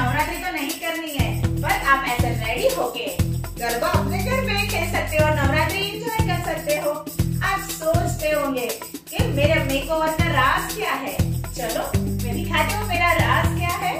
नवरात्रि तो नहीं करनी है, पर आप ऐसे रेडी होके गरबा अपने घर में खेल सकते हो और नवरात्रि एंजॉय कर सकते हो। आप सोचते होंगे कि मेरे मेकओवर का राज क्या है। चलो मैं दिखाती हूँ मेरा राज क्या है।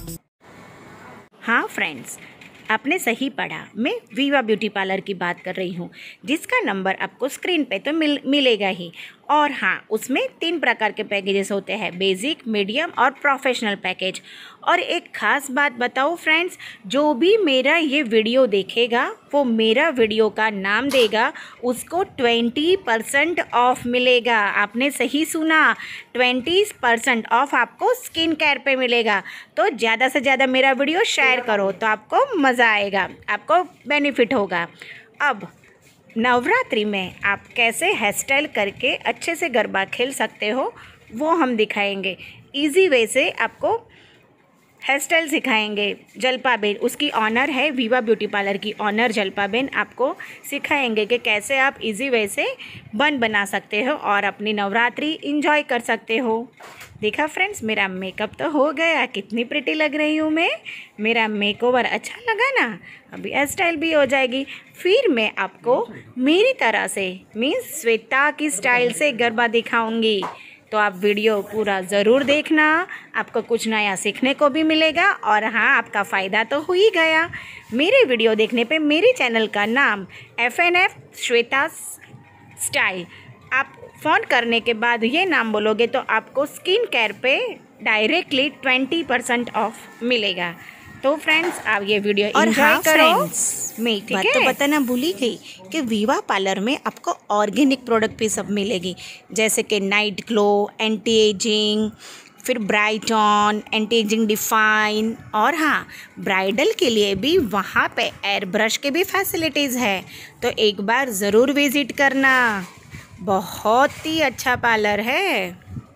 हाँ फ्रेंड्स, आपने सही पढ़ा। मैं वीवा ब्यूटी पार्लर की बात कर रही हूँ, जिसका नंबर आपको स्क्रीन पे तो मिलेगा ही। और हाँ, उसमें 3 प्रकार के पैकेजेस होते हैं, बेसिक, मीडियम और प्रोफेशनल पैकेज। और एक ख़ास बात बताऊँ फ्रेंड्स, जो भी मेरा ये वीडियो देखेगा वो मेरा वीडियो का नाम देगा, उसको 20% ऑफ मिलेगा। आपने सही सुना, 20% ऑफ आपको स्किन केयर पे मिलेगा। तो ज़्यादा से ज़्यादा मेरा वीडियो शेयर करो तो आपको मज़ा आएगा, आपको बेनिफिट होगा। अब नवरात्रि में आप कैसे हेयर स्टाइल करके अच्छे से गरबा खेल सकते हो वो हम दिखाएंगे। इजी वे से आपको हेयर स्टाइल सिखाएंगे। जल्पा बेन, उसकी ऑनर है, वीवा ब्यूटी पार्लर की ऑनर जल्पा बेन, आपको सिखाएंगे कि कैसे आप इजी वे से बन बना सकते हो और अपनी नवरात्रि इंजॉय कर सकते हो। देखा फ्रेंड्स, मेरा मेकअप तो हो गया, कितनी प्रिटी लग रही हूँ मैं। मेरा मेकओवर अच्छा लगा ना? अभी हेयर स्टाइल भी हो जाएगी। फिर मैं आपको मेरी तरह से मीन्स श्वेता की स्टाइल से गरबा दिखाऊंगी। तो आप वीडियो पूरा ज़रूर देखना, आपको कुछ नया सीखने को भी मिलेगा। और हाँ, आपका फ़ायदा तो हो ही गया। मेरे वीडियो देखने पे मेरे चैनल का नाम FNF श्वेता स्टाइल, आप फ़ोन करने के बाद ये नाम बोलोगे तो आपको स्किन केयर पे डायरेक्टली 20% ऑफ मिलेगा। तो फ्रेंड्स, आप ये वीडियो एंजॉय करो। मैं ठीक है, तो बताना भूली गई कि वीवा पार्लर में आपको ऑर्गेनिक प्रोडक्ट भी सब मिलेगी, जैसे कि नाइट ग्लो, एंटी एजिंग, फिर bright on, anti aging define. और हाँ, ब्राइडल के लिए भी वहाँ पे एयर ब्रश के भी फैसिलिटीज़ है। तो एक बार ज़रूर विज़िट करना, बहुत ही अच्छा पार्लर है।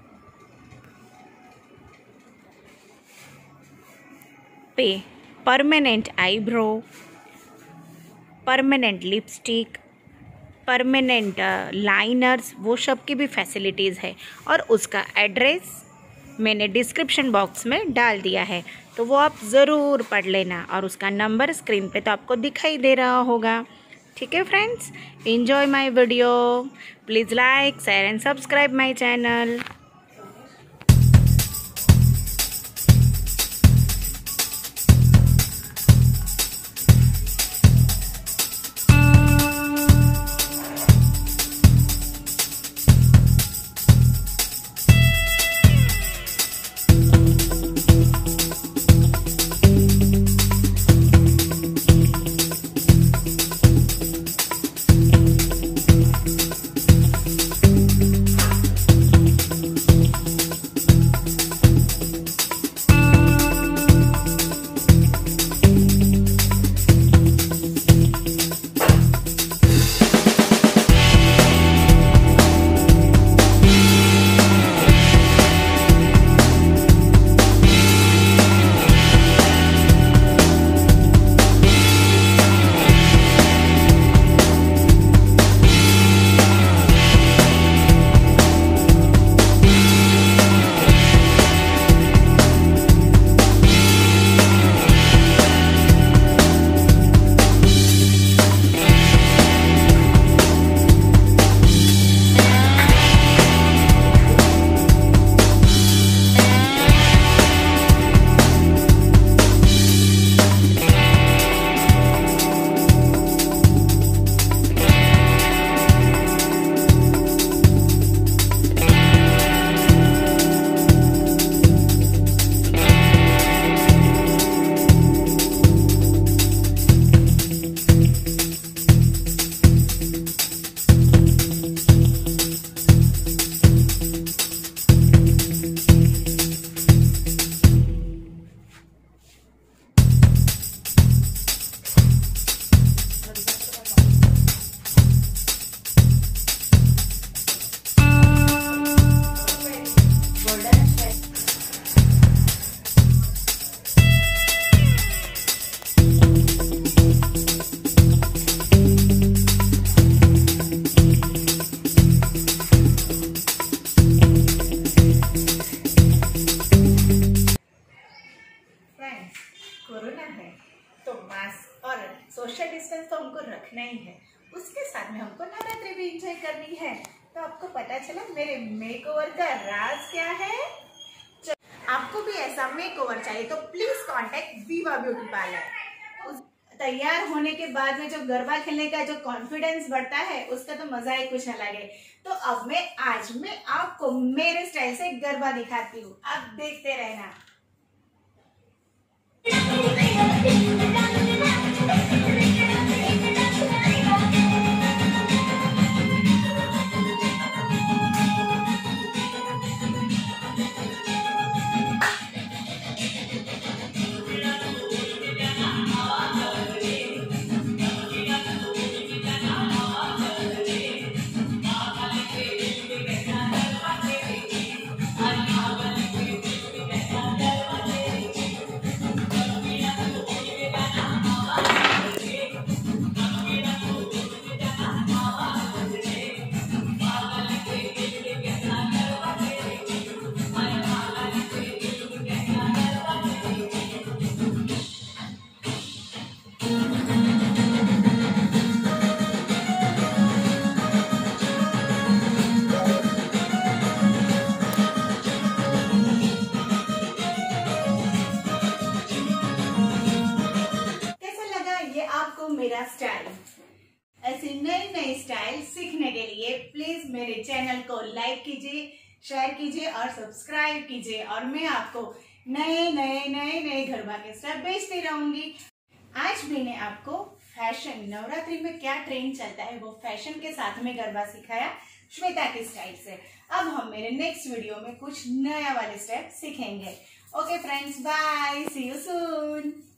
पे permanent eyebrow, permanent lipstick, permanent liners, वो सब की भी फैसिलिटीज़ है। और उसका एड्रेस मैंने डिस्क्रिप्शन बॉक्स में डाल दिया है, तो वो आप ज़रूर पढ़ लेना। और उसका नंबर स्क्रीन पे तो आपको दिखाई दे रहा होगा। ठीक है friends, enjoy my video. Please like, share and subscribe my channel. Corona है तो मास्क और सोशल डिस्टेंस तो हमको रखना ही है, उसके साथ में हमको नवरात्रि भी एंजॉय करनी है। तो आपको पता चला मेरे मेकओवर का राज क्या है। आपको भी ऐसा मेकओवर चाहिए तो please contact Viva beauty parlour. तैयार होने के बाद में जो गरबा खेलने का जो कॉन्फिडेंस बढ़ता है उसका तो मजा ही कुछ अलग है। तो अब आज मैं आपको मेरे स्टाइल से गरबा दिखाती हूँ, आप देखते रहना। मेरा स्टाइल, ऐसी नई नई स्टाइल सीखने के लिए प्लीज मेरे चैनल को लाइक कीजिए, शेयर कीजिए और सब्सक्राइब कीजिए और मैं आपको नए नए नए नए गरबा के स्टेप भेजती रहूंगी। आज मैंने आपको फैशन, नवरात्रि में क्या ट्रेंड चलता है वो फैशन के साथ में गरबा सिखाया श्वेता के स्टाइल से। अब हम मेरे नेक्स्ट वीडियो में कुछ नया वाले स्टेप सीखेंगे। Okay friends, bye, see you soon.